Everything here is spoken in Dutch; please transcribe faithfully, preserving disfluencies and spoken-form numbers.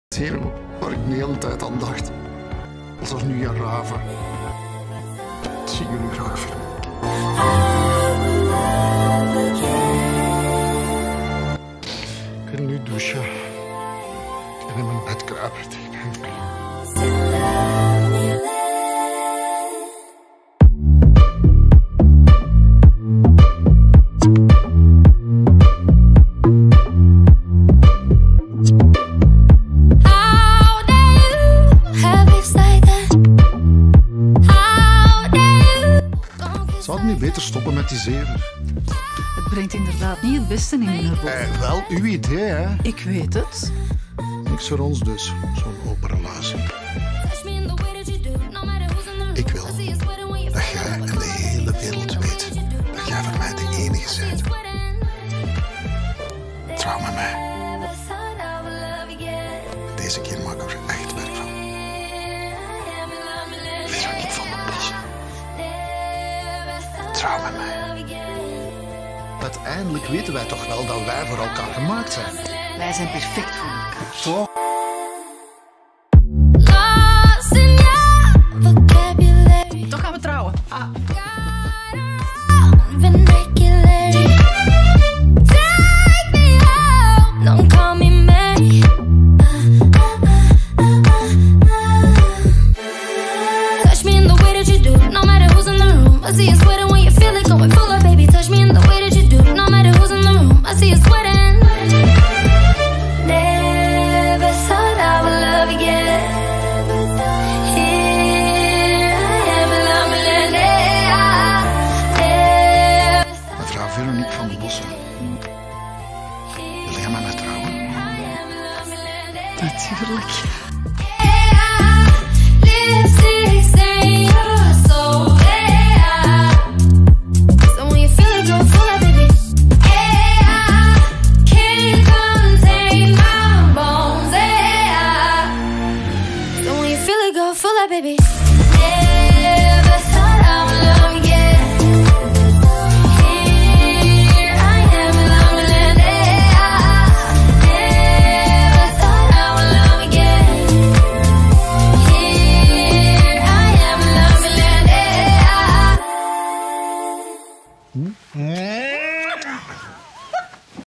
Hier waar ik de hele tijd aan dacht. Als er nu een raven. Ik zie jullie graag filmen. Ik ga nu douchen. En in mijn bed kruipen. Zou het niet beter stoppen met die zever? Het brengt inderdaad niet het beste in hun hoofd. Eh, wel, uw idee, hè? Ik weet het. Niks voor ons dus, zo'n open relatie. Ik wil dat jij en de hele wereld weet dat jij voor mij de enige bent. Trouw met mij. Deze keer maak ik er echt werk van. Weet wat ik van de bos. Trouw met mij. Uiteindelijk weten wij toch wel dat wij voor elkaar gemaakt zijn. Wij zijn perfect voor elkaar. Toch? Toch gaan we trouwen. Ah. I see you sweating when you feel it going full of, baby. Touch me in the way that you do. No matter who's in the room, I see you sweating. Never thought I would love again. Here I am in love with an Mevrouw Veronique van den Bossen. Wil jij met mij trouwen? Natuurlijk.